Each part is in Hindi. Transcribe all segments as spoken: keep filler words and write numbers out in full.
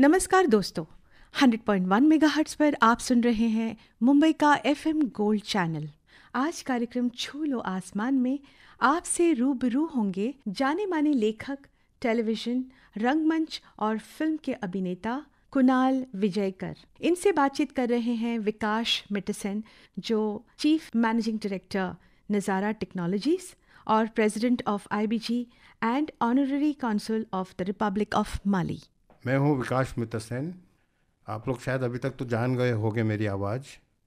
नमस्कार दोस्तों, हंड्रेड पॉइंट वन मेगाहर्ट्ज़ पर आप सुन रहे हैं मुंबई का एफएम गोल्ड चैनल। आज कार्यक्रम छू लो आसमान में आपसे रूबरू होंगे जाने माने लेखक, टेलीविजन, रंगमंच और फिल्म के अभिनेता कुणाल विजयकर। इनसे बातचीत कर रहे हैं विकाश मिटरसेन, जो chief managing director Nazara technologies और president of IBG and honorary consul of the republic of Mali. मैं हूं विकाश मित्तरसेन। आप लोग शायद अभी तक तो जान गए होंगे मेरी आवाज़।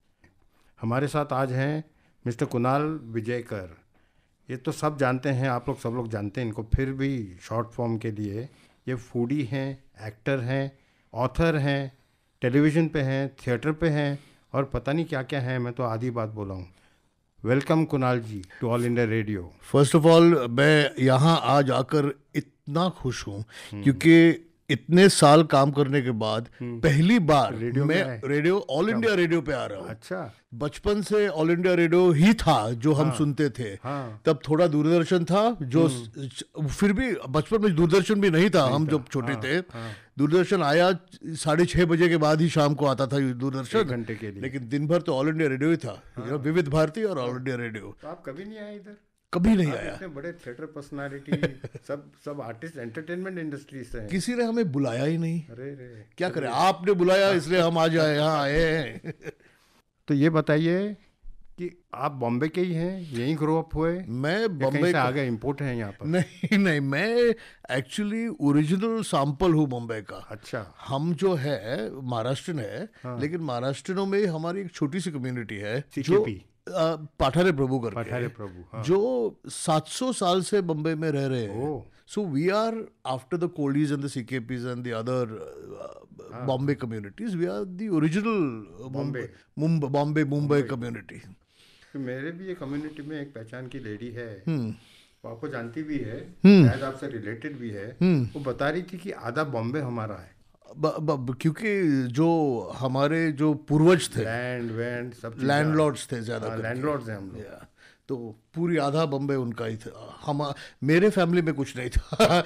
हमारे साथ आज हैं मिस्टर कुणाल विजयकर। ये तो सब जानते हैं, आप लोग सब लोग जानते हैं इनको, फिर भी शॉर्ट फॉर्म के लिए ये फूडी हैं, एक्टर हैं, ऑथर हैं, टेलीविज़न पे हैं, थिएटर पे हैं और पता नहीं क्या क्या है, मैं तो आधी बात बोला हूँ। Welcome Kunal ji to all India radio. First of all मैं यहाँ आज आकर इतना खुश हूँ क्योंकि इतने साल काम करने के बाद पहली बार रेडियो मैं में रेडियो ऑल इंडिया रेडियो पे आ रहा हूँ। अच्छा, बचपन से ऑल इंडिया रेडियो ही था जो हम हाँ, सुनते थे। हाँ, तब थोड़ा दूरदर्शन था जो फिर भी बचपन में दूरदर्शन भी नहीं था, नहीं हम था, जब छोटे हाँ, थे हाँ, दूरदर्शन आया साढ़े छः बजे के बाद ही शाम को आता था दूरदर्शन घंटे के लिए, लेकिन दिन भर तो ऑल इंडिया रेडियो ही था। हाँ, विविध भारती और ऑल इंडिया रेडियो। तो आप कभी नहीं आए इधर? कभी नहीं आया। इतने बड़े थिएटर पर्सनालिटी, सब सब आर्टिस्ट, एंटरटेनमेंट इंडस्ट्री से हैं। किसी ने हमें बुलाया ही नहीं। अरे रे, क्या करें, आपने बुलाया इसलिए हम आज आए यहाँ आए हैं। तो ये बताइए कि आप बॉम्बे के ही हैं, यहीं ग्रो अप हुए? मैं बॉम्बे से आगे इंपोर्ट है यहाँ पर? नहीं नहीं, मैं एक्चुअली ओरिजिनल सैंपल हूँ मुंबई का। अच्छा। हम जो है महाराष्ट्रन है, हाँ, लेकिन महाराष्ट्रनों में हमारी एक छोटी सी कम्युनिटी है जो पाठारे प्रभु करके, पाठारे प्रभु, हाँ, जो सात सौ साल से बम्बई में रह रहे हैं। So we are after the Kolis and the CKPs and the other Bombay communities, we are the original Bombay Bombay Mumbai community. मेरे भी ये कम्युनिटी में एक पहचान की लेडी है, वो आपको जानती भी है, शायद आपसे रिलेटेड भी है। वो बता रही थी कि आधा बॉम्बे हमारा है, ब, ब, क्योंकि जो हमारे जो पूर्वज थे लैंड वैंड सब लैंडलॉर्ड्स थे ज्यादा, लैंडलॉर्ड्स हैं हम लोग, तो पूरी आधा बम्बे उनका ही था। हम मेरे फैमिली में कुछ नहीं था।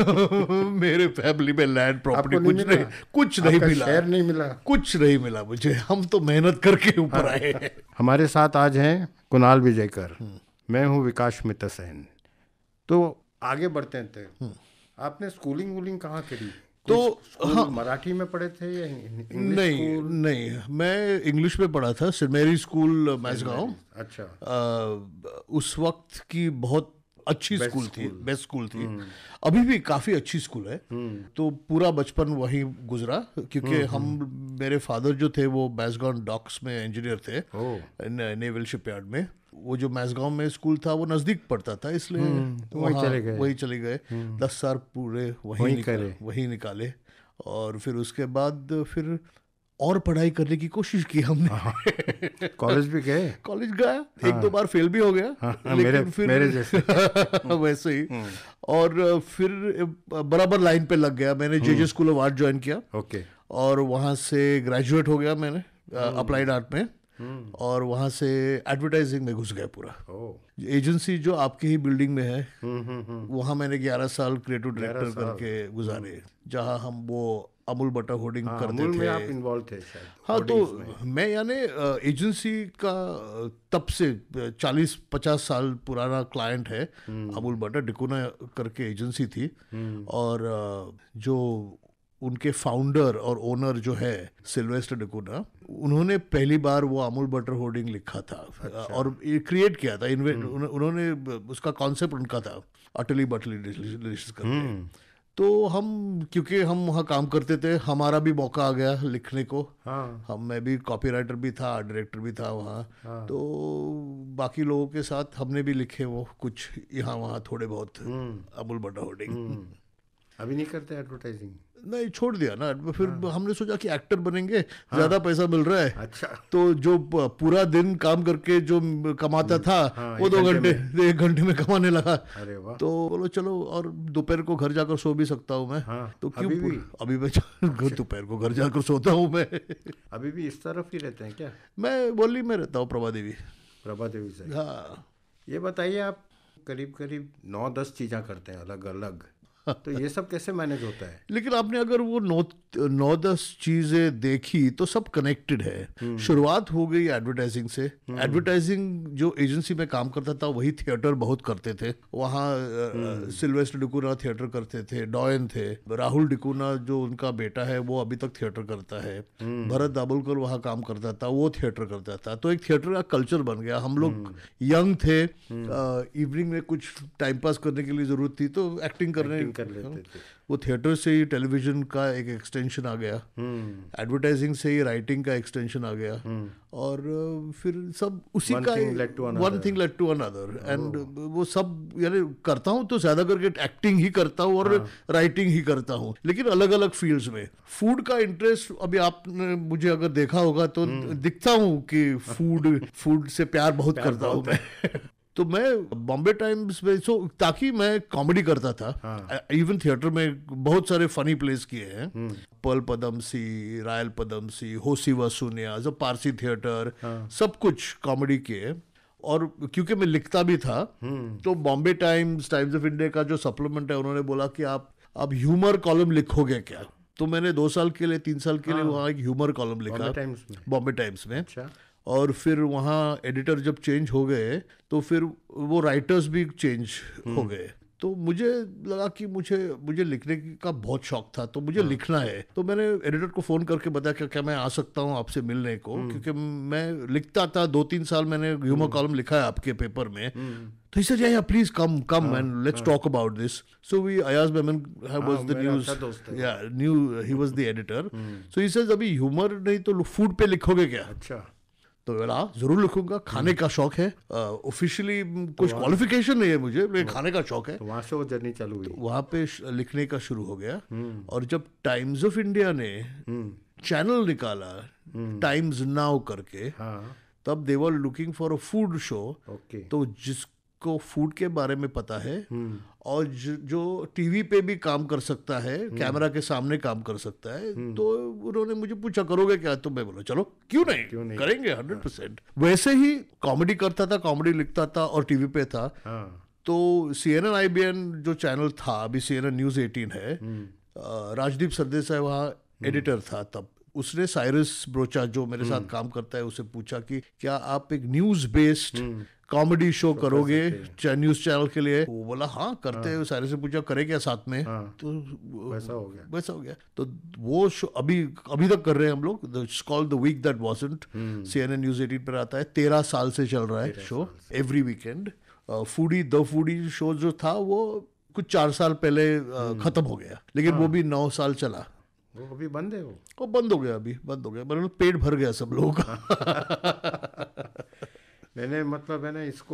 मेरे फैमिली में लैंड प्रॉपर्टी कुछ नहीं, कुछ नहीं मिला, शेयर नहीं मिला, कुछ नहीं मिला मुझे। हम तो मेहनत करके ऊपर आए हैं। हमारे साथ आज हैं कुणाल विजयकर, मैं हूँ विकास मित्तरसेन। तो आगे बढ़ते थे, आपने स्कूलिंग वूलिंग कहाँ करी? तो हाँ, मराठी में पढ़े थे या इंग्लिश? नहीं नहीं, मैं इंग्लिश में पढ़ा था, सेंट मैरी स्कूल मैसगांव। अच्छा। आ, उस वक्त की बहुत अच्छी स्कूल थी, बेस्ट स्कूल थी। अभी भी काफ़ी अच्छी स्कूल है। तो पूरा बचपन वहीं गुजरा क्योंकि हम मेरे फादर जो थे वो मैसगांव डॉक्स में इंजीनियर थे, नेवल शिपयार्ड में। वो जो मैसगांव में स्कूल था वो नज़दीक पड़ता था, इसलिए वहीं चले गए वहीं चले गए दस साल पूरे वहीं निकाले वहीं निकाले और फिर उसके बाद फिर और पढ़ाई करने की कोशिश की हमने। कॉलेज भी गए? कॉलेज गया, हाँ, एक दो बार फेल भी हो गया, हाँ, लेकिन मेरे, फिर मेरे जैसे वैसे ही। और फिर बराबर लाइन पे लग गया। मैंने J J school of art join किया, ओके, और वहाँ से ग्रेजुएट हो गया मैंने अप्लाइड आर्ट में, और वहाँ से एडवर्टाइजिंग में घुस गया पूरा। एजेंसी जो आपके ही बिल्डिंग में है, वहाँ मैंने ग्यारह साल क्रिएटिव डायरेक्टर करके गुजारे, जहाँ हम वो अमूल बटर होर्डिंग हाँ, करते अमूल थे। में आप इन्वॉल्व थे शायद? हाँ, तो मैं यानी एजेंसी का तब से चालीस पचास साल पुराना क्लाइंट है। अमूल बटर डिकोना करके एजेंसी थी, और जो उनके फाउंडर और ओनर जो है सिल्वेस्टर डिकोना, उन्होंने पहली बार वो अमूल बटर होर्डिंग लिखा था। अच्छा। और क्रिएट किया था, उन्होंने उसका कॉन्सेप्ट उनका था, अटली बटली डिलीशियस करके। तो हम क्योंकि हम वहाँ काम करते थे, हमारा भी मौका आ गया लिखने को। हाँ। हम मैं भी कॉपीराइटर भी था, डायरेक्टर भी था वहाँ। हाँ। तो बाकी लोगों के साथ हमने भी लिखे वो कुछ यहाँ वहाँ थोड़े बहुत अमूल बटर होर्डिंग। अभी नहीं करते एडवर्टाइजिंग? नहीं, छोड़ दिया ना। फिर हाँ। हमने सोचा कि एक्टर बनेंगे, हाँ। ज्यादा पैसा मिल रहा है। अच्छा। तो जो पूरा दिन काम करके जो कमाता था, हाँ, वो दो घंटे एक घंटे में कमाने लगा। अरे वाह। तो बोलो चलो, और दोपहर को घर जाकर सो भी सकता हूँ मैं। हाँ। तो क्यों अभी भी अभी मैं दोपहर को घर जाकर सोता हूँ मैं। अभी भी इस तरफ ही रहते हैं क्या? मैं बोली में रहता हूँ, प्रभा देवी। प्रभा देवी से? हाँ। ये बताइए, आप करीब करीब नौ दस चीज़ें करते हैं अलग अलग, तो ये सब कैसे मैनेज होता है? लेकिन आपने अगर वो नौ नौ दस चीजें देखी तो सब कनेक्टेड है। शुरुआत हो गई एडवर्टाइजिंग से। एडवर्टाइजिंग जो एजेंसी में काम करता था वही थिएटर बहुत करते थे। वहाँ सिल्वेस्टर डिकूना थिएटर करते थे, डॉयन थे, राहुल डिकूना जो उनका बेटा है वो अभी तक थिएटर करता है, भरत दाभोलकर वहाँ काम करता था, वो थिएटर करता था। तो एक थिएटर का कल्चर बन गया। हम लोग यंग थे, इवनिंग में कुछ टाइम पास करने के लिए जरूरत थी तो एक्टिंग करने कर लेते थे। वो थिएटर से ही टेलीविजन का एक एक्सटेंशन आ गया, एडवर्टाइजिंग से ही राइटिंग का एक्सटेंशन आ गया, और फिर सब उसी One का thing led to another. One thing led to another. And वो सब यानी करता हूँ तो ज्यादा करके एक्टिंग ही करता हूँ और राइटिंग ही करता हूँ, लेकिन अलग अलग फील्ड्स में। फूड का इंटरेस्ट अभी आपने मुझे अगर देखा होगा तो दिखता हूँ कि फूड फूड से प्यार बहुत करता हूँ मैं। तो मैं बॉम्बे टाइम्स में सो ताकि मैं कॉमेडी करता था। इवन थिएटर में बहुत सारे फनी प्लेस किए हैं, पर्ल पदमसी, रायल पदमसी, होसी वसुनिया, जो पारसी थिएटर, सब कुछ कॉमेडी किए। और क्योंकि मैं लिखता भी था तो Bombay Times, Times of India का जो सप्लीमेंट है, उन्होंने बोला कि आप अब ह्यूमर कॉलम लिखोगे क्या? तो मैंने दो साल के लिए, तीन साल के लिए वहाँ एक ह्यूमर कॉलम लिखा बॉम्बे टाइम्स में। अच्छा। और फिर वहाँ एडिटर जब चेंज हो गए तो फिर वो राइटर्स भी चेंज हो गए। तो मुझे लगा कि मुझे मुझे लिखने का बहुत शौक था, तो मुझे लिखना है। तो मैंने एडिटर को फ़ोन करके बताया कि क्या मैं आ सकता हूँ आपसे मिलने को, क्योंकि मैं लिखता था। दो तीन साल मैंने ह्यूमर कॉलम लिखा है आपके पेपर में। तो he said, yeah, yeah, please come, come and let's talk about this. So we, Ayaz Memon was the news, yeah, knew he was the editor. So he says, अभी ह्यूमर नहीं तो फूड पे लिखोगे क्या? अच्छा। तो बोला जरूर लिखूंगा, खाने का शौक है। ऑफिशियली uh, कुछ क्वालिफिकेशन नहीं है मुझे, लेकिन खाने का शौक है। तो वहाँ से वो जर्नी चालू हुई। तो वहाँ पे लिखने का शुरू हो गया। और जब टाइम्स ऑफ इंडिया ने चैनल निकाला टाइम्स नाउ करके, तब they were looking for a food show. तो जिसको फूड के बारे में पता है और जो टीवी पे भी काम कर सकता है, कैमरा के सामने काम कर सकता है, तो उन्होंने मुझे पूछा करोगे क्या? तो मैं बोला चलो क्यों नहीं, क्यों नहीं? करेंगे हंड्रेड परसेंट। वैसे ही कॉमेडी करता था, कॉमेडी लिखता था और टीवी पे था। तो C N N I B N जो चैनल था, अभी C N N news eighteen है, राजदीप सरदेसाई वहाँ एडिटर था तब। उसने साइरस ब्रोचा जो मेरे साथ काम करता है उसे पूछा कि क्या आप एक न्यूज बेस्ड कॉमेडी शो करोगे न्यूज चैनल के लिए? वो बोला हाँ करते हैं। सारे से पूछा करे क्या साथ में? तो वैसा हो गया वैसा हो गया तो वो शो अभी अभी तक कर रहे हैं हम लोग। It's called the week that wasn't. CNN news eighteen पर आता है। तेरह साल से चल रहा है show, every weekend. Foodie the foodie show जो था वो कुछ चार साल पहले खत्म हो गया, लेकिन वो भी नौ साल चला। वो अभी बंद है? वो वो बंद हो गया, अभी बंद हो गया। मतलब पेट भर गया सब लोगों का। मैंने मतलब मैंने इसको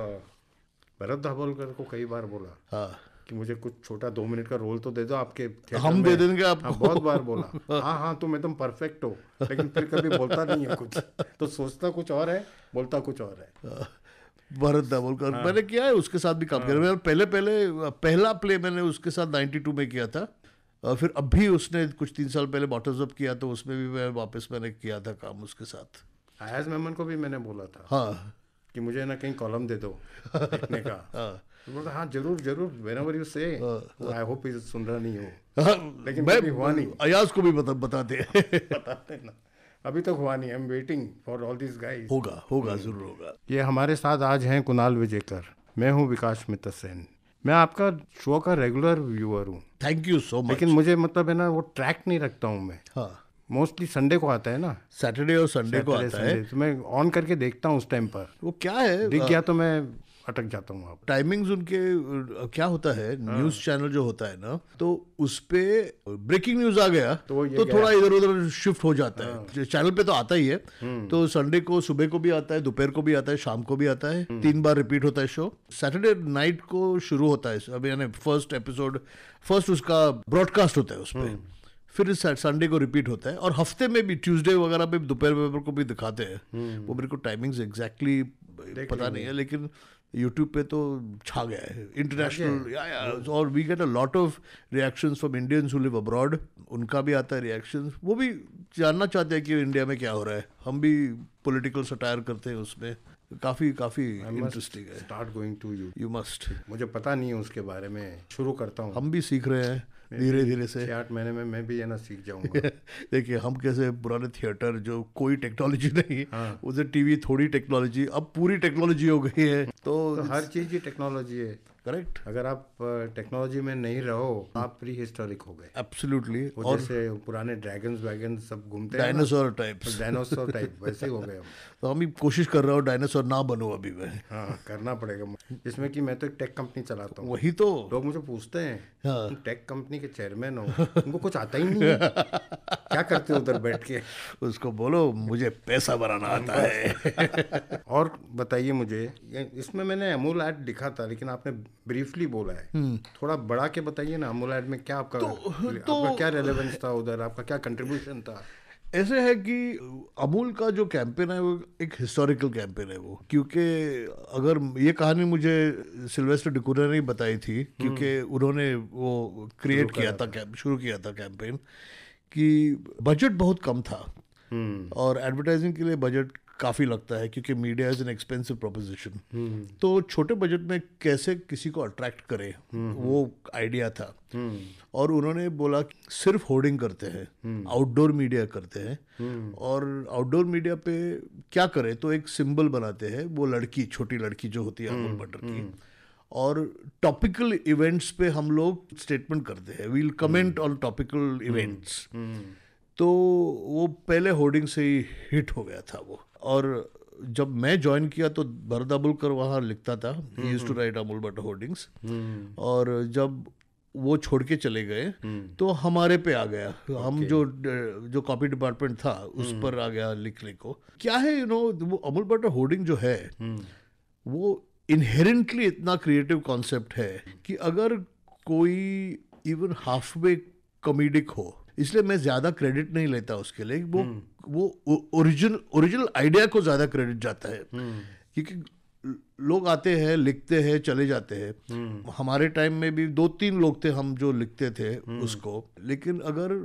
भरत दाभोलकर को कई बार बोला हाँ कि मुझे कुछ छोटा दो मिनट का रोल तो दे दो आपके थिएटर हम में। दे देंगे आपको। हाँ, बहुत बार बोला हाँ हाँ तुम एकदम परफेक्ट हो, लेकिन फिर कभी बोलता नहीं है कुछ। तो सोचता कुछ और है, बोलता कुछ और है। भरत दाभोलकर हाँ। मैंने किया है उसके साथ भी काम किया। हाँ। पहले पहले पहला प्ले मैंने उसके साथ नाइन्टी टू में किया था। फिर अभी उसने कुछ तीन साल पहले बॉटल्स अप किया, तो उसमें भी मैं वापस मैंने किया था काम उसके साथ। आयाज मेमन को भी मैंने बोला था हाँ कि मुझे ना कहीं कॉलम दे दो लिखने का। हाँ तो बोलता हाँ जरूर जरूर, व्हेनेवर यू से। आई होप इज सुन रहा नहीं हो। हाँ, लेकिन मैं हुआ नहीं। अयाज को भी बता बताते बताते ना, अभी तक हुआ नहीं। I am waiting for all this guys. होगा होगा जरूर होगा। ये हमारे साथ आज हैं कुणाल विजयकर, मैं हूँ विकास मित्तरसेन। मैं आपका शो का रेगुलर व्यूअर हूँ। Thank you so much. लेकिन मुझे मतलब है ना वो ट्रैक नहीं रखता हूँ मैं। हाँ मोस्टली संडे को आता है ना, सैटरडे और संडे को आता है, तो मैं ऑन करके देखता हूँ उस टाइम पर। वो क्या है दिख गया तो मैं अटक जाता हूँ। टाइमिंग्स उनके क्या होता है, न्यूज चैनल जो होता है ना, तो उस पे ब्रेकिंग न्यूज आ गया तो, तो थोड़ा इधर उधर शिफ्ट हो जाता है। चैनल पे तो आता ही है, तो संडे को सुबह को भी आता है, दोपहर को भी आता है, शाम को भी आता है। तीन बार रिपीट होता है शो। सैटरडे नाइट को शुरू होता है, अभी यानी फर्स्ट एपिसोड फर्स्ट उसका ब्रॉडकास्ट होता है उस पर। फिर संडे को रिपीट होता है, और हफ्ते में भी ट्यूसडे वगैरह पे दोपहर वेपर को भी दिखाते हैं। वो मेरे को टाइमिंग्स एग्जैक्टली पता नहीं है, लेकिन यूट्यूब पे तो छा गया है इंटरनेशनल। या, या, और we get a lot of reactions from Indians who live abroad. उनका भी आता है रिएक्शंस, वो भी जानना चाहते हैं कि इंडिया में क्या हो रहा है। हम भी पॉलिटिकल सटायर करते हैं उसमें। काफ़ी काफ़ी इंटरेस्टिंग है। Start going to you you must. मुझे पता नहीं है उसके बारे में, शुरू करता हूँ। हम भी सीख रहे हैं धीरे धीरे से। छः आठ महीने में मैं भी है ना सीख जाऊंगा। देखिए हम कैसे पुराने थिएटर जो कोई टेक्नोलॉजी नहीं, हाँ। उसे टीवी थोड़ी टेक्नोलॉजी, अब पूरी टेक्नोलॉजी हो गई है। तो, तो हर चीज़ की टेक्नोलॉजी है। करेक्ट। अगर आप टेक्नोलॉजी में नहीं रहो आप प्री हिस्टोरिक हो गए। एब्सोल्युटली। और जैसे पुराने ड्रैगन्स वैगन सब घूमते हैं, डायनासोर टाइप्स, डायनासोर टाइप वैसे ही हो गए हम। तो हम भी कोशिश कर रहा हूँ डायनासोर ना बनूं अभी मैं। हाँ करना पड़ेगा, जिसमें कि मैं तो एक टेक कंपनी चलाता हूँ। वही तो लोग मुझे पूछते हैं, हाँ। तुम टेक कंपनी के चेयरमैन हो, उनको कुछ आता ही नहीं है, क्या करते हो उधर बैठ के? उसको बोलो मुझे पैसा बनाना आता है। और बताइए मुझे, इसमें मैंने अमूल ऐड लिखा था लेकिन आपने ब्रीफली बोला है, थोड़ा बढ़ा के बताइए ना। अमूल ऐड में क्या आपका तो, आपका तो, क्या रेलेवेंस था उधर, आपका क्या कंट्रीब्यूशन था? ऐसे है कि अमूल का जो कैंपेन है वो एक हिस्टोरिकल कैंपेन है वो, क्योंकि अगर ये कहानी मुझे सिल्वेस्टर डिकूना ने बताई थी, क्योंकि उन्होंने वो क्रिएट किया था, शुरू किया था कैंपेन, कि बजट बहुत कम था और एडवर्टाइजिंग के लिए बजट काफ़ी लगता है क्योंकि media is an expensive proposition. तो छोटे बजट में कैसे किसी को अट्रैक्ट करे वो आइडिया था। और उन्होंने बोला कि सिर्फ होर्डिंग करते हैं, आउटडोर मीडिया करते हैं, और आउटडोर मीडिया पे क्या करें तो एक सिंबल बनाते हैं, वो लड़की, छोटी लड़की जो होती है अमूल बटर की, और टॉपिकल इवेंट्स पे हम लोग स्टेटमेंट करते हैं, we'll comment on topical events. तो वो पहले होर्डिंग से ही हिट हो गया था वो। और जब मैं ज्वाइन किया तो भरत अबुलकर वहाँ लिखता था, he used to write Amul butter hoardings, और जब वो छोड़ के चले गए तो हमारे पे आ गया, हम जो जो कॉपी डिपार्टमेंट था उस पर आ गया लिखने को। क्या है यू नो वो अमूल बटर होर्डिंग जो है वो इनहेरेंटली इतना क्रिएटिव कॉन्सेप्ट है कि अगर कोई इवन हाफ वे कॉमेडिक हो, इसलिए मैं ज़्यादा क्रेडिट नहीं लेता उसके लिए, वो वो ओरिजिनल ओरिजिनल आइडिया को ज़्यादा क्रेडिट जाता है, क्योंकि लोग आते हैं, लिखते हैं, चले जाते हैं। हमारे टाइम में भी दो तीन लोग थे हम जो लिखते थे उसको, लेकिन अगर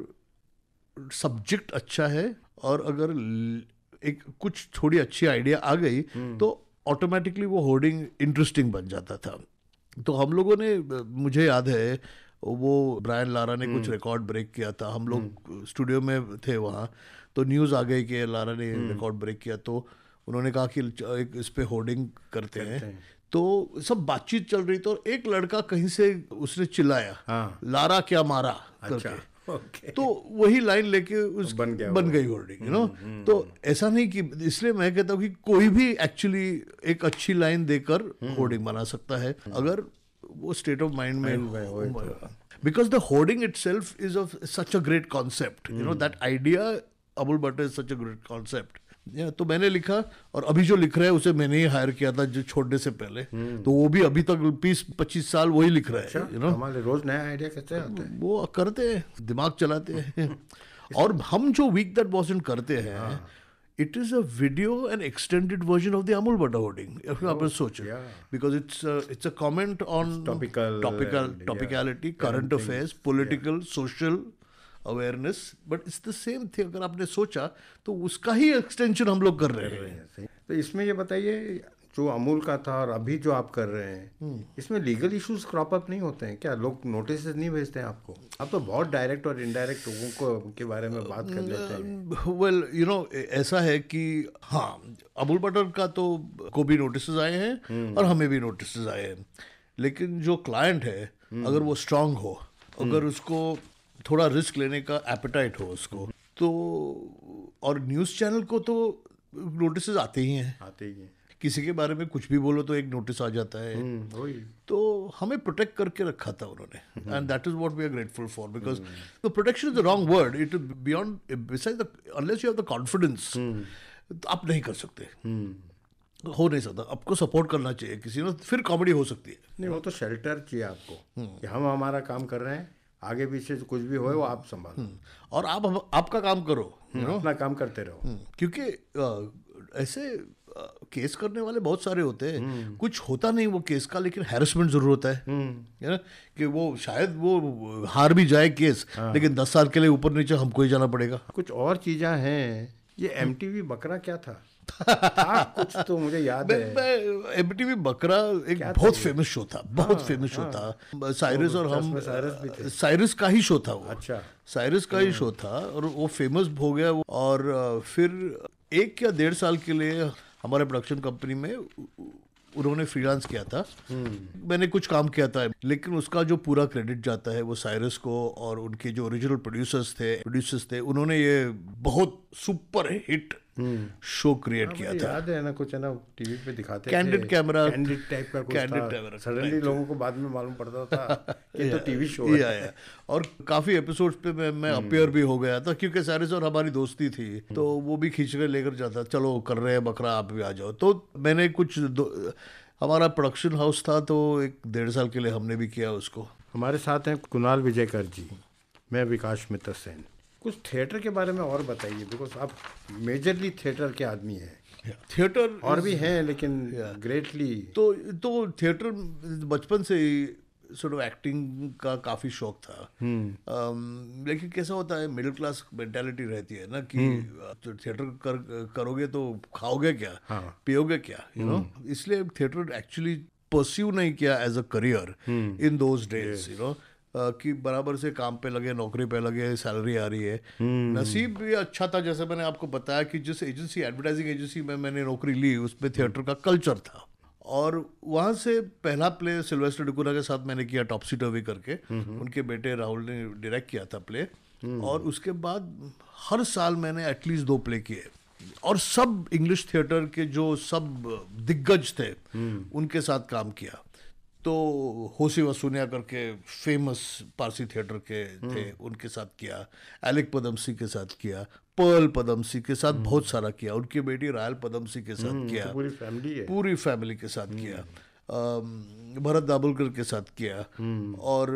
सब्जेक्ट अच्छा है और अगर एक कुछ थोड़ी अच्छी आइडिया आ गई तो ऑटोमेटिकली वो होर्डिंग इंटरेस्टिंग बन जाता था। तो हम लोगों ने, मुझे याद है वो ब्रायन लारा ने कुछ रिकॉर्ड ब्रेक किया था, हम लोग स्टूडियो में थे वहाँ, तो न्यूज़ आ गई कि लारा ने रिकॉर्ड ब्रेक किया, तो उन्होंने कहा कि एक इस पे होर्डिंग करते, करते हैं, हैं। तो सब बातचीत चल रही थी और एक लड़का कहीं से उसने चिल्लाया, हाँ। लारा क्या मारा अच्छा, करके, okay। तो वही लाइन लेके उस बन गया, बन गई होर्डिंग, यू नो। तो ऐसा नहीं कि, इसलिए मैं कहता हूँ कि कोई भी एक्चुअली एक अच्छी लाइन देकर होर्डिंग बना सकता है अगर वो स्टेट ऑफ माइंड में, because the hoarding itself is of such a great concept, you know, that idea Amul butter is such a great concept. तो मैंने लिखा, और अभी जो लिख रहा है उसे मैंने ही हायर किया था जो छोड़ने से पहले, तो वो भी अभी तक बीस पच्चीस साल वही लिख रहा है, यू नो। हमारे रोज नया आइडिया कैसे आता है, वो करते हैं, दिमाग चलाते हैं। और हम जो वीक दैट वाज़न्ट करते हैं, it is a video and extended version of the Amul butter hoarding, if you ever search it, because it's a, it's a comment on it's topical topical and, topicality, yeah, current things, affairs, political, yeah. social awareness, but it's the same thing। अगर आपने सोचा तो उसका ही एक्सटेंशन हम लोग कर रहे हैं। तो इसमें ये बताइए, जो अमूल का था और अभी जो आप कर रहे हैं, इसमें लीगल इश्यूज क्रॉप अप नहीं होते हैं क्या? लोग नोटिस नहीं भेजते हैं आपको? आप तो बहुत डायरेक्ट और इनडायरेक्ट लोगों को के बारे में बात कर लेते हैं। वेल यू नो, ऐसा है कि हाँ, अमूल बटर का तो को भी नोटिस आए हैं और हमें भी नोटिस आए हैं, लेकिन जो क्लाइंट है अगर वो स्ट्रांग हो, अगर उसको थोड़ा रिस्क लेने का एपेटाइट हो उसको, तो और न्यूज़ चैनल को तो नोटिस आते ही हैं, आते ही हैं। किसी के बारे में कुछ भी बोलो तो एक नोटिस आ जाता है। तो हमें प्रोटेक्ट करके रखा था उन्होंने, and that is what we are grateful for, because the protection is the wrong word, it beyond, beside the, unless you have the confidence आप नहीं कर सकते, हो नहीं सकता। आपको सपोर्ट करना चाहिए किसी ने, फिर कॉमेडी हो सकती है। नहीं, वो तो शेल्टर चाहिए आपको कि हम हमारा काम कर रहे हैं, आगे पीछे कुछ भी होए वो आप संभालो, और आप आपका काम करो, अपना काम करते रहो, क्योंकि ऐसे केस करने वाले बहुत सारे होते हैं, कुछ होता नहीं वो केस का, लेकिन हैरेसमेंट जरूर होता है, है ना, कि वो शायद वो हार भी जाए केस, लेकिन दस साल के लिए ऊपर नीचे हमको ही जाना पड़ेगा। कुछ और चीज़ें हैं। ये एमटीवी बकरा क्या था? था कुछ तो मुझे याद है। मैं एमटीवी बकरा एक बहुत फेमस शो था, बहुत फेमस शो था। साइरस और हम, साइरस भी थे। साइरस का ही शो था वो। अच्छा, साइरस का ही शो था और वो फेमस हो गया। और फिर एक या डेढ़ साल के लिए हमारे प्रोडक्शन कंपनी में उन्होंने फ्रीलांस किया था। मैंने कुछ काम किया था, लेकिन उसका जो पूरा क्रेडिट जाता है वो साइरस को और उनके जो ओरिजिनल प्रोड्यूसर्स थे प्रोड्यूसर्स थे उन्होंने ये बहुत सुपर हिट शो क्रिएट किया था। याद है ना, कुछ है ना टीवी पे दिखाते थे, कैंडिड कैमरा, कैंडिड टाइप का कुछ था। सडनली लोगों को बाद में मालूम पड़ता था कि तो टीवी शो है। या, या। और काफी एपिसोड्स पे मैं मैं अपियर भी हो गया था, क्योंकि सारिस और हमारी दोस्ती थी, तो वो भी खींच कर लेकर जाता, चलो कर रहे हैं बकरा, आप भी आ जाओ। तो मैंने कुछ हमारा प्रोडक्शन हाउस था, तो एक डेढ़ साल के लिए हमने भी किया उसको। हमारे साथ हैं कुणाल विजयकर जी, मैं विकास मित्रसेन। कुछ थिएटर के बारे में और बताइए, बिकॉज आप मेजरली थिएटर के आदमी हैं। थिएटर और भी हैं लेकिन ग्रेटली तो तो थिएटर बचपन से ही सॉर्ट ऑफ एक्टिंग का काफ़ी शौक था। um, लेकिन कैसा होता है, मिडिल क्लास मेंटालिटी रहती है ना कि तो थिएटर कर करोगे तो खाओगे क्या, हाँ. पियोगे क्या, यू नो। इसलिए थिएटर एक्चुअली परस्यू नहीं किया as a career in those days, you know, कि बराबर से काम पे लगे, नौकरी पे लगे, सैलरी आ रही है। नसीब भी अच्छा था, जैसे मैंने आपको बताया कि जिस एजेंसी, एडवर्टाइजिंग एजेंसी में मैंने नौकरी ली, उसमें थिएटर का कल्चर था। और वहाँ से पहला प्ले सिल्वेस्टर डिकूना के साथ मैंने किया, टॉप सीटर भी करके, उनके बेटे राहुल ने डायरेक्ट किया था प्ले। और उसके बाद हर साल मैंने एटलीस्ट दो प्ले किए, और सब इंग्लिश थिएटर के जो सब दिग्गज थे उनके साथ काम किया। तो होशी वसूनिया करके फेमस पारसी थिएटर के थे, उनके साथ किया, एलिक पदमसी के साथ किया, पर्ल पदमसी के साथ बहुत सारा किया, उनकी बेटी रायल पदमसी के साथ किया, तो पूरी फैमिली है, पूरी फैमिली के साथ किया, भरत दाभोलकर के साथ किया। और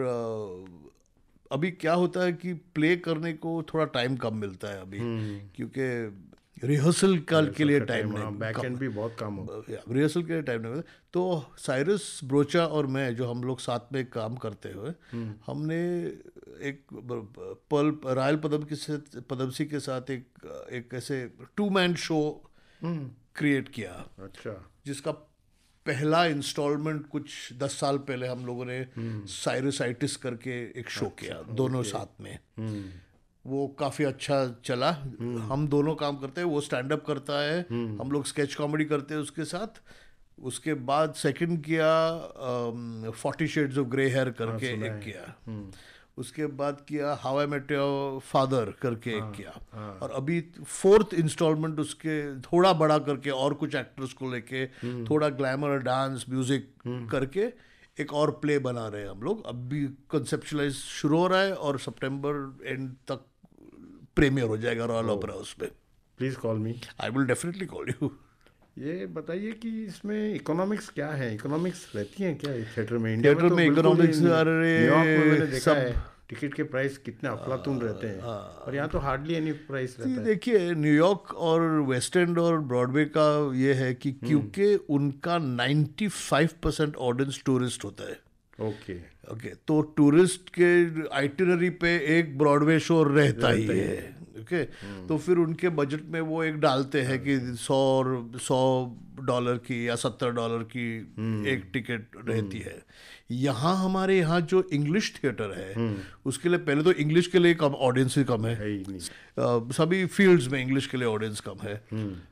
अभी क्या होता है कि प्ले करने को थोड़ा टाइम कम मिलता है अभी, क्योंकि रिहर्सल का के लिए टाइम नहीं, बैक एंड भी बहुत कम हो, रिहर्सल के लिए टाइम नहीं। तो साइरस ब्रोचा और मैं, जो हम लोग साथ में काम करते हुए, हमने एक पर्ल रायल पदम के साथ पदमसी के साथ एक एक ऐसे टू मैन शो क्रिएट किया। अच्छा, जिसका पहला इंस्टॉलमेंट कुछ दस साल पहले हम लोगों ने साइरसाइटिस करके एक शो किया, दोनों साथ में। वो काफ़ी अच्छा चला। हम दोनों काम करते हैं, वो स्टैंड अप करता है, हम लोग स्केच कॉमेडी करते हैं उसके साथ। उसके बाद सेकंड किया forty shades of grey hair करके एक किया। उसके बाद किया how I met your father करके एक किया। और अभी फोर्थ इंस्टॉलमेंट उसके थोड़ा बड़ा करके, और कुछ एक्टर्स को लेके, थोड़ा ग्लैमर, डांस, म्यूजिक करके एक और प्ले बना रहे हैं हम लोग। अभी कंसेप्चुलाइज शुरू हो रहा है और सितंबर एंड तक प्रीमियर हो जाएगा रॉयल ओपेरा हाउस पे। Please call me, I will definitely call you. ये बताइए कि इसमें इकोनॉमिक्स क्या है, इकोनॉमिक्स रहती है क्या थिएटर में? इंडिया थिएटर में इकोनॉमिक्स, अरे सब टिकट के प्राइस कितने अफलातून रहते हैं, और यहाँ तो हार्डली एनी प्राइस रहता है। देखिए, न्यूयॉर्क और वेस्ट एंड और ब्रॉडवे का ये है कि क्योंकि उनका पचानवे परसेंट ऑडियंस टूरिस्ट होता है। ओके ओके okay, तो टूरिस्ट के आइटिनरी पे एक ब्रॉडवे शो रहता ही है। Okay okay? तो फिर उनके बजट में वो एक डालते हैं कि सौ सौ डॉलर की या सत्तर डॉलर की एक टिकट रहती है। यहाँ हमारे यहाँ जो इंग्लिश थिएटर है उसके लिए पहले तो इंग्लिश के लिए कम ऑडियंस ही कम है, है uh, सभी फील्ड्स में इंग्लिश के लिए ऑडियंस कम है।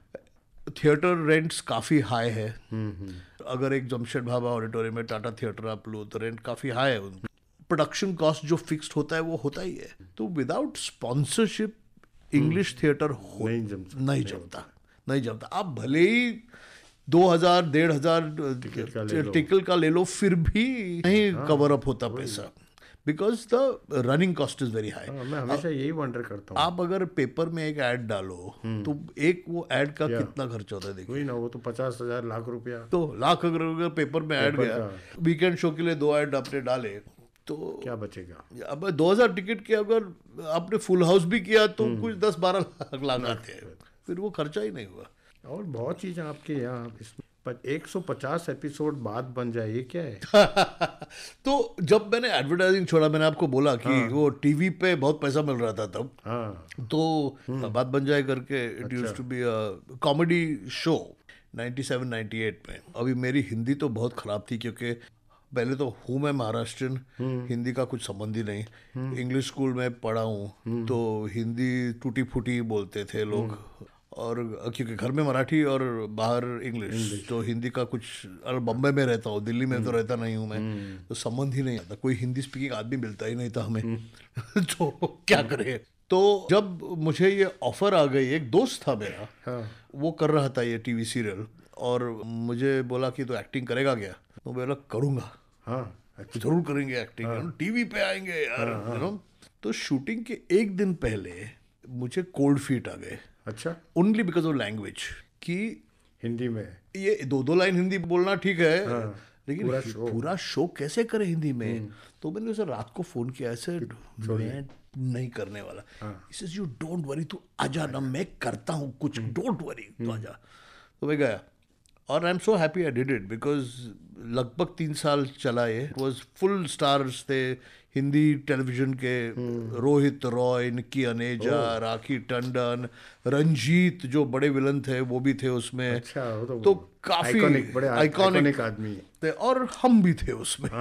थिएटर रेंट्स काफ़ी हाई है। अगर एक जमशेद भाभा ऑडिटोरियम में टाटा थिएटर आप लो तो रेंट काफ़ी हाई है। प्रोडक्शन कॉस्ट जो फिक्स्ड होता है वो होता ही है। तो विदाउट स्पॉन्सरशिप इंग्लिश थिएटर नहीं जमता नहीं जमता नहीं जमता आप भले ही दो हजार डेढ़ हजार टिकट का ले लो, फिर भी नहीं कवर अप होता पैसा, because the running cost is very high. मैं हमेशा यही वंडर करता हूँ, आप अगर पेपर में एक ऐड डालो तो एक वो ऐड का कितना खर्चा होता है देखिए। वही ना, वो तो पचास हजार लाख रुपया, तो लाख अगर पेपर में ऐड गया, वीकेंड शो के लिए दो ऐड आपने डाले तो क्या बचेगा? अब दो हजार टिकट के अगर आपने फुल हाउस भी किया तो कुछ दस बारह लाख लाख आते हैं, फिर वो खर्चा ही नहीं हुआ। और बहुत चीज़ें आपके यहाँ पर एक सौ पचास एपिसोड बाद बन जाए, ये क्या है? तो जब मैंने एडवर्टाइजिंग छोड़ा, मैंने आपको बोला कि हाँ. वो टीवी पे बहुत पैसा मिल रहा था तब, हाँ. तो बात बन जाए करके it used to be a comedy show ninety seven ninety eight में। अभी मेरी हिंदी तो बहुत ख़राब थी क्योंकि पहले तो हूँ मैं महाराष्ट्रन, हिंदी का कुछ संबंध ही नहीं, इंग्लिश स्कूल में पढ़ा हूँ तो हिंदी टूटी फूटी बोलते थे लोग, और क्योंकि घर में मराठी और बाहर इंग्लिश, तो हिंदी का कुछ, और बम्बई में रहता हूँ, दिल्ली में तो रहता नहीं हूँ मैं, तो संबंध ही नहीं आता, कोई हिंदी स्पीकिंग आदमी मिलता ही नहीं था हमें। तो क्या करें। तो जब मुझे ये ऑफर आ गई, एक दोस्त था मेरा, हाँ. वो कर रहा था ये टीवी सीरियल, और मुझे बोला कि तो एक्टिंग करेगा क्या, तो मैं बोला करूँगा, हाँ जरूर करेंगे एक्टिंग, हाँ. टीवी पे आएंगे यार, हाँ, हाँ. तो शूटिंग के एक दिन पहले मुझे कोल्ड फीट आ गए। अच्छा। ओनली बिकॉज ऑफ लैंग्वेज, कि हिंदी में ये दो दो लाइन हिंदी बोलना ठीक है, हाँ, लेकिन पूरा शो, पूरा शो कैसे करे हिंदी में। तो मैंने उसे रात को फोन किया, ऐसे मैं नहीं करने वाला, हाँ. यू डोंट वरी, तू आजा ना, मैं करता हूँ कुछ, डोंट वरी, तू आजा। तो मैं गया, और I am so happy I did it, because लगभग तीन साल चला ये। इट वॉज फुल स्टार्स थे हिंदी टेलीविजन के, रोहित रॉय, निक्की अनेजा, राखी टंडन, रंजीत जो बड़े विलन थे वो भी थे उसमें। अच्छा, तो, तो काफी आइकॉनिक आदमी थे, और हम भी थे उसमें।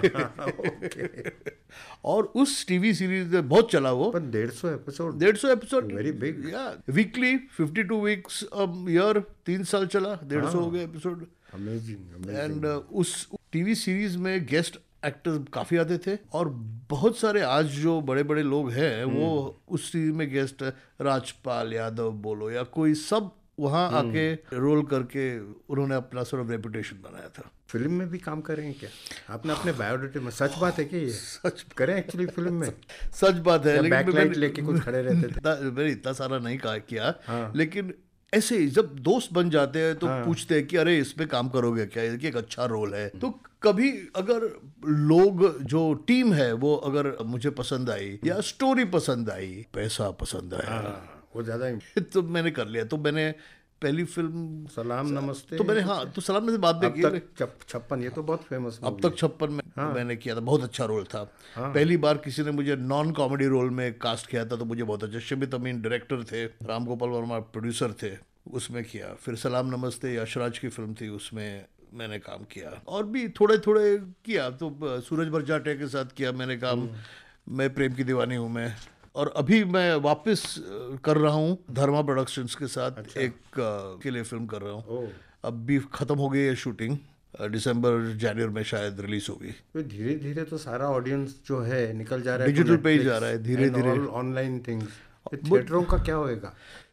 और उस टीवी सीरीज में बहुत चला वो, डेढ़ सौ एपिसोड डेढ़ सौ episode very big, weekly fifty two weeks year, तीन साल चला, डेढ़ सौ हो गए एपिसोड। अमेजिंग। एंड उस टीवी सीरीज में गेस्ट एक्टर्स काफ़ी आते थे, और बहुत सारे आज जो बड़े बड़े लोग हैं वो उस सीरीज में गेस्ट, राजपाल यादव बोलो या कोई, सब वहाँ आके रोल करके उन्होंने अपना सॉर्ट ऑफ रेपुटेशन बनाया था। फिल्म में भी काम करेंगे क्या आपने अपने बायोडाटा में? सच बात है कि ये सच करें एक्चुअली फिल्म में? सच बात है, लेकिन बैकलाइट लेके कुछ खड़े रहते थे। मैंने इतना सारा नहीं कहा किया, हाँ. लेकिन ऐसे ही जब दोस्त बन जाते हैं तो हाँ. पूछते हैं कि अरे इसमें काम करोगे क्या, ये एक अच्छा रोल है। तो कभी अगर लोग, जो टीम है वो अगर मुझे पसंद आई, या स्टोरी पसंद आई, पैसा पसंद आया, हाँ, वो ज्यादा तो मैंने कर लिया। तो मैंने पहली फिल्म सलाम नमस्ते, तो मैंने, हाँ, तो सलाम नमस्ते बाद में की, छप्पन, ये तो बहुत फेमस, अब तक छप्पन में हाँ. मैंने किया था, बहुत अच्छा रोल था। हाँ. पहली बार किसी ने मुझे नॉन कॉमेडी रोल में कास्ट किया था, तो मुझे बहुत अच्छा, शिमित अमीन डायरेक्टर थे, राम गोपाल वर्मा प्रोड्यूसर थे, उसमें किया। फिर सलाम नमस्ते यशराज की फिल्म थी, उसमें मैंने काम किया, और भी थोड़े थोड़े किया। तो सूरज बरजाटे के साथ किया मैंने काम, मैं प्रेम की दीवानी हूँ मैं, और अभी मैं वापस कर रहा हूँ धर्मा प्रोडक्शंस के साथ। अच्छा। एक uh, के लिए फिल्म कर रहा हूँ, अब भी खत्म हो गई है शूटिंग, दिसंबर जनवरी में शायद रिलीज होगी। तो धीरे धीरे तो सारा ऑडियंस जो है निकल जा रहा है, डिजिटल पे ही जा रहा है धीरे धीरे, ऑनलाइन थिंग्स। थिएटरों का क्या होएगा?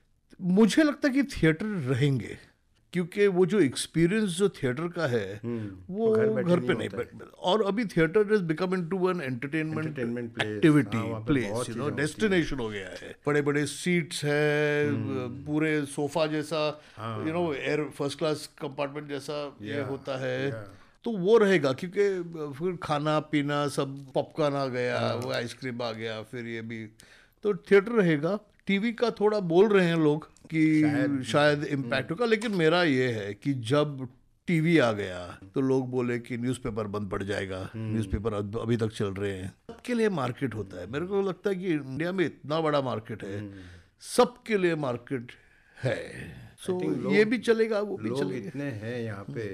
मुझे लगता है कि थिएटर रहेंगे, क्योंकि वो जो एक्सपीरियंस जो थिएटर का है वो घर, घर पे नहीं बैठ, और अभी theatre is become into an entertainment activity place, you know, destination हो गया है। बड़े बड़े सीट्स है, पूरे सोफा जैसा, you know, air first class compartment जैसा ये होता है। तो वो रहेगा, क्योंकि फिर खाना पीना सब, पॉपकॉर्न आ गया, वो आइसक्रीम आ गया, फिर ये भी, तो थिएटर रहेगा। टीवी का थोड़ा बोल रहे हैं लोग कि शायद, शायद इम्पैक्ट होगा, लेकिन मेरा ये है कि जब टीवी आ गया तो लोग बोले कि न्यूज़पेपर बंद पड़ जाएगा, न्यूज़पेपर अभी तक चल रहे हैं। सबके लिए मार्केट होता है, मेरे को लगता है कि इंडिया में इतना बड़ा मार्केट है, सबके लिए मार्केट है, सो ये भी चलेगा, वो भी चलेगा। इतने हैं यहाँ पे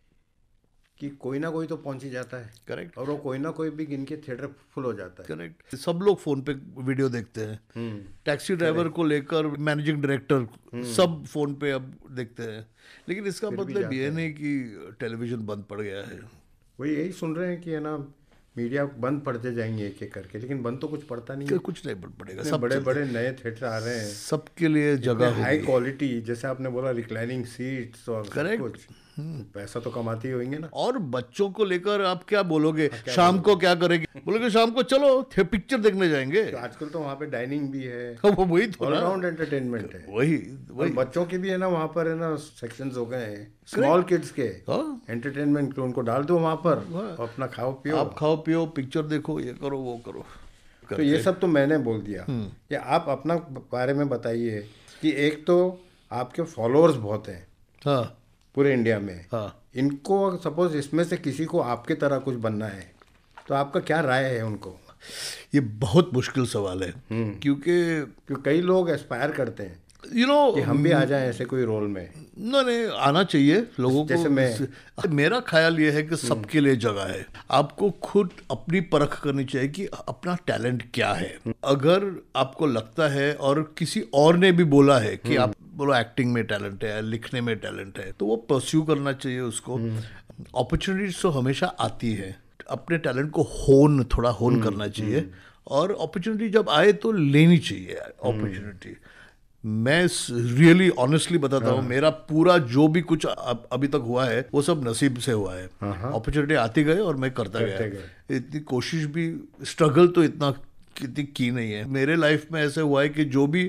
कि कोई ना कोई तो पहुंच ही जाता है। करेक्ट। और वो कोई ना कोई भी गिन के थिएटर फुल हो जाता है। करेक्ट। सब लोग फोन पे वीडियो देखते हैं, टैक्सी ड्राइवर को लेकर मैनेजिंग डायरेक्टर सब फोन पे अब देखते हैं, लेकिन इसका मतलब ये नहीं कि टेलीविजन बंद पड़ गया है। वही यही सुन रहे हैं कि है ना, मीडिया बंद पड़ते जाएंगे एक एक करके, लेकिन बंद तो कुछ पड़ता नहीं है। कुछ नहीं बंद पड़ेगा, सब बड़े बड़े नए थिएटर आ रहे हैं, सबके लिए जगह, हाई क्वालिटी, जैसे आपने बोला रिक्लाइनिंग सीट्स और करेक्ट, पैसा तो कमाते ही होंगे ना। और बच्चों को लेकर आप क्या बोलोगे, क्या शाम बोलोगे? को क्या करेंगे? बोलोगे शाम को चलो पिक्चर देखने जाएंगे। तो आजकल तो वहाँ पे डाइनिंग भी है, वो वही ऑल राउंड एंटरटेनमेंट है। वही वही बच्चों के भी है ना, वहाँ पर है ना सेक्शंस हो गए हैं, स्मॉल किड्स के एंटरटेनमेंट, उनको डाल दो वहाँ पर, अपना खाओ पियो, आप खाओ पियो, पिक्चर देखो, ये करो वो करो। तो ये सब तो मैंने बोल दिया, या आप अपना बारे में बताइए कि एक तो आपके फॉलोअर्स बहुत हैं, हाँ, पूरे इंडिया में। हाँ। इनको सपोज इसमें से किसी को आपके तरह कुछ बनना है तो आपका क्या राय है उनको? ये बहुत मुश्किल सवाल है, क्योंकि क्योंकि कई लोग एस्पायर करते हैं यू नो कि हम भी आ जाएं ऐसे कोई रोल में। नो नहीं, आना चाहिए लोगों जैसे को। मैं मेरा ख्याल ये है कि सबके लिए जगह है। आपको खुद अपनी परख करनी चाहिए कि अपना टैलेंट क्या है। अगर आपको लगता है और किसी और ने भी बोला है कि आप बोलो एक्टिंग में टैलेंट है, लिखने में टैलेंट है, तो वो परस्यू करना चाहिए उसको। अपॉर्चुनिटीज तो हमेशा आती है, अपने टैलेंट को होन थोड़ा होन करना चाहिए, और अपॉर्चुनिटी जब आए तो लेनी चाहिए अपॉर्चुनिटी। मैं रियली ऑनेस्टली बताता हूँ, मेरा पूरा जो भी कुछ अब, अभी तक हुआ है वो सब नसीब से हुआ है। अपॉर्चुनिटी आती गई और मैं करता गया। इतनी कोशिश भी, स्ट्रगल तो इतना कितनी की नहीं है। मेरे लाइफ में ऐसे हुआ है कि जो भी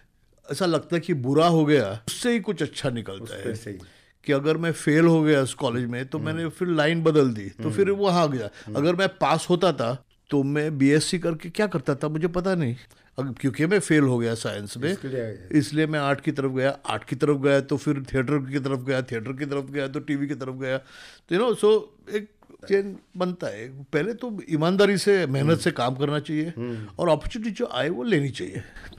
ऐसा लगता है कि बुरा हो गया, उससे ही कुछ अच्छा निकलता है। कि अगर मैं फेल हो गया उस कॉलेज में तो मैंने फिर लाइन बदल दी, तो फिर वहाँ गया। अगर मैं पास होता था तो मैं बीएससी करके क्या करता था मुझे पता नहीं, क्योंकि मैं फेल हो गया साइंस में, इसलिए मैं आर्ट की तरफ गया। आर्ट की तरफ गया तो फिर थिएटर की तरफ गया, थिएटर की तरफ गया तो टीवी की तरफ गया। तो यू नो सो एक चेन बनता है। पहले तो ईमानदारी से, मेहनत से काम करना चाहिए, और अपॉर्चुनिटी जो आए वो लेनी चाहिए।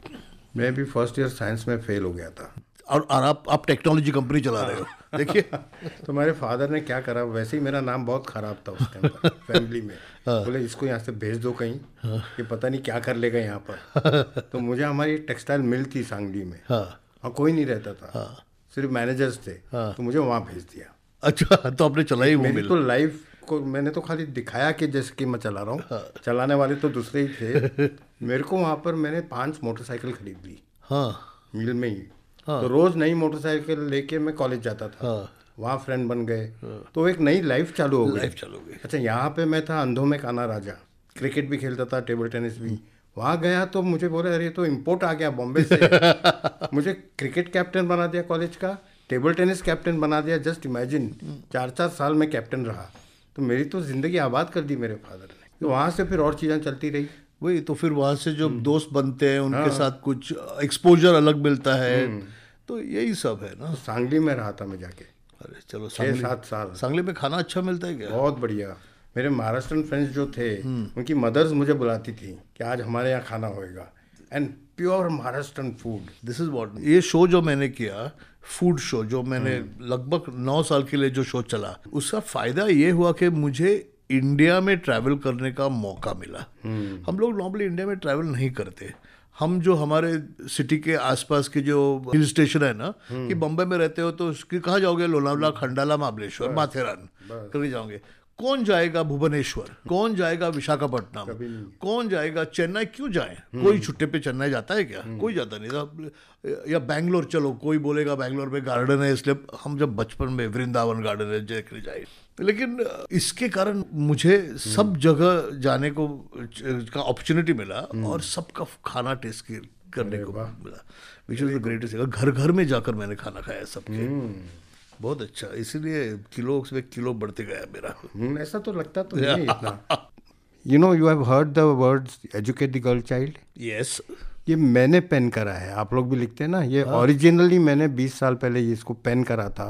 मैं भी फर्स्ट ईयर साइंस में फेल हो गया था, और, और आप आप टेक्नोलॉजी कंपनी चला रहे हो। देखिए तो मेरे फादर ने क्या करा, वैसे ही मेरा नाम बहुत ख़राब था उस टाइम पर फैमिली में। बोले इसको यहाँ से भेज दो कहीं, ये पता नहीं क्या कर लेगा यहाँ पर। तो मुझे हमारी टेक्सटाइल मिल थी सांगली में, और कोई नहीं रहता था, सिर्फ मैनेजर्स थे, तो मुझे वहाँ भेज दिया। अच्छा, तो आपने चलाई वो मेरी मिल? तो लाइफ को मैंने तो खाली दिखाया कि जैसे कि मैं चला रहा हूँ, चलाने वाले तो दूसरे ही थे। मेरे को वहाँ पर मैंने पाँच मोटरसाइकिल खरीद ली, हाँ, मिल में ही। तो रोज नई मोटरसाइकिल लेके मैं कॉलेज जाता था। वहाँ फ्रेंड बन गए, तो एक नई लाइफ चालू हो गई। लाइफ चालू हो गई। अच्छा, यहाँ पे मैं था अंधों में काना राजा, क्रिकेट भी खेलता था, टेबल टेनिस भी। वहाँ गया तो मुझे बोले अरे तो इम्पोर्ट आ गया बॉम्बे से। मुझे क्रिकेट कैप्टन बना दिया कॉलेज का, टेबल टेनिस कैप्टन बना दिया। जस्ट इमेजिन, चार चार साल में कैप्टन रहा। तो मेरी तो ज़िंदगी आबाद कर दी मेरे फादर ने। तो वहाँ से फिर और चीज़ें चलती रही। वही तो, फिर वहाँ से जो दोस्त बनते हैं उनके साथ कुछ एक्सपोजर अलग मिलता है, तो यही सब है ना। तो सांगली में रहा था मैं जाके। अरे चलो, छः सात साल। सांगली में खाना अच्छा मिलता है क्या? बहुत बढ़िया। मेरे महाराष्ट्रन फ्रेंड्स जो थे, उनकी मदर्स मुझे बुलाती थी कि आज हमारे यहाँ खाना होएगा, and pure Maharashtrian food. This is what, ये शो जो मैंने किया, फूड शो, जो मैंने लगभग नौ साल के लिए जो शो चला, उसका फ़ायदा ये हुआ कि मुझे इंडिया में ट्रैवल करने का मौका मिला। हम लोग नॉर्मली इंडिया में ट्रैवल नहीं करते। हम जो हमारे सिटी के आसपास के जो हिल स्टेशन है ना, कि बम्बई में रहते हो तो उसकी कहाँ जाओगे, लोनावला, खंडाला, महाबलेश्वर, माथेरान करके जाओगे। कौन जाएगा भुवनेश्वर, कौन जाएगा विशाखापट्टनम, कौन जाएगा चेन्नई? क्यों जाए? कोई छुट्टे पे चेन्नई जाता है क्या? कोई जाता नहीं था। या बैंगलोर चलो, कोई बोलेगा बैंगलोर में गार्डन है, इसलिए हम जब बचपन में वृंदावन गार्डन है देखने जाए। लेकिन इसके कारण मुझे सब जगह जाने को का अपॉर्चुनिटी मिला, और सबका खाना टेस्ट करने को मिला, विच इज द ग्रेटेस्ट। घर घर में जाकर मैंने खाना खाया सबके, बहुत अच्छा। इसीलिए किलो से किलो बढ़ते गया मेरा। ऐसा तो लगता तो नहीं इतना। You know, you have heard the words educate the girl child? Yes, ये मैंने पेन करा है। आप लोग भी लिखते हैं ना, ये ओरिजिनली मैंने बीस साल पहले ये इसको पेन करा था।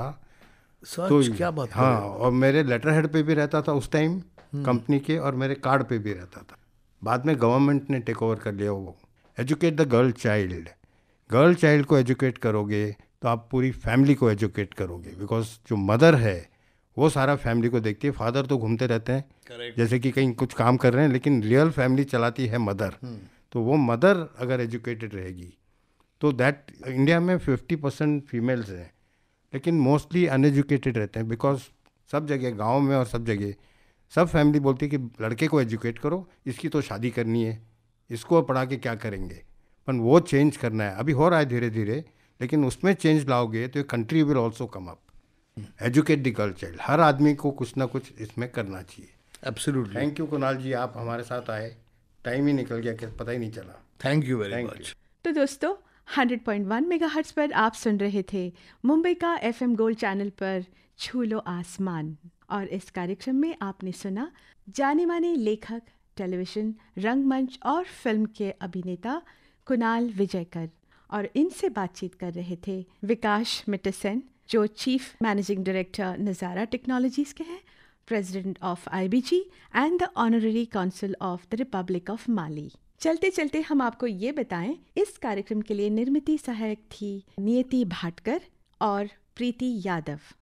सच? तो क्या बात? हाँ, और मेरे लेटर हेड पे भी रहता था उस टाइम कंपनी के, और मेरे कार्ड पे भी रहता था। बाद में गवर्नमेंट ने टेक ओवर कर लिया वो। Educate the girl child. Girl child को एजुकेट करोगे तो आप पूरी फैमिली को एजुकेट करोगे, बिकॉज जो मदर है वो सारा फैमिली को देखती है। फादर तो घूमते रहते हैं, Correct. जैसे कि कहीं कुछ काम कर रहे हैं, लेकिन रियल फैमिली चलाती है मदर। तो वो मदर अगर एजुकेटेड रहेगी तो दैट, इंडिया में फिफ्टी परसेंट फीमेल्स हैं, लेकिन मोस्टली अनएजुकेटेड रहते हैं। बिकॉज सब जगह, गाँव में और सब जगह, सब फैमिली बोलती है कि लड़के को एजुकेट करो, इसकी तो शादी करनी है, इसको पढ़ा के क्या करेंगे। पर वो चेंज करना है, अभी हो रहा है धीरे धीरे, लेकिन उसमें चेंज लाओगे तो country will also come up. Educate the girl child. हर आदमी को कुछ ना कुछ इसमें करना चाहिए। Absolutely. Thank you Kunal ji, आप हमारे साथ आए, टाइम ही निकल गया कि पता ही नहीं चला। Thank you very much. तो दोस्तों, हंड्रेड पॉइंट वन मेगाहर्ट्ज़ पर आप सुन रहे थे मुंबई का एफएम गोल्ड चैनल पर छू लो आसमान, और इस कार्यक्रम में आपने सुना जाने माने लेखक, टेलीविज़न, रंगमंच और फिल्म के अभिनेता कुणाल विजयकर, और इनसे बातचीत कर रहे थे विकास मिट्टरसैन, जो chief managing director Nazara technologies के हैं, president of I B G and the honorary council of the republic of Mali. चलते चलते हम आपको ये बताएं, इस कार्यक्रम के लिए निर्मित सहायक थी नियति भाटकर और प्रीति यादव।